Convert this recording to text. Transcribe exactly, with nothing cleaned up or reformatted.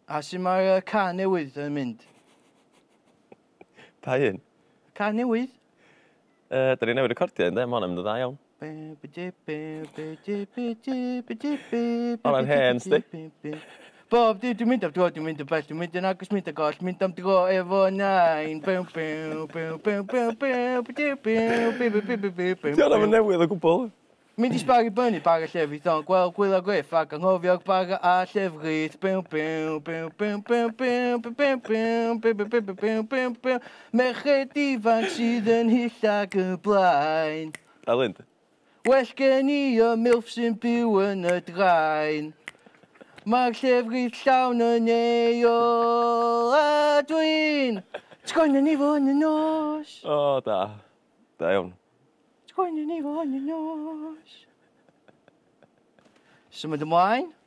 A sy'n mae'r can newydd yn mynd? Pa un? Can newydd? Uh, da ni newid recordio ynddo, ma' hwnna'n mynd yn dda iawn. Hwnna'n hen, sti. Bob, di- dwi'n mynd am dro, dwi'n mynd am bell, dwi'n mynd yn agos, mynd ag goll, mynd am dro efo nain. Di hwnna'n newydd o gwbl. Mynd i sbari byny bar y llefrith o'n gweld gwyl a greff ac anghofio'r bar a llefrith. Merched ifan sydd yn hyll ag y blaen. A Lind? Well gen i y milf sy'n byw yn y draen. Mae'r llefrith llawn yn eo a dwi'n sgoen yn ifo yn y nos. O, da. Da iawn. Sgoen yn ifo yn y nos. Symud ymlaen.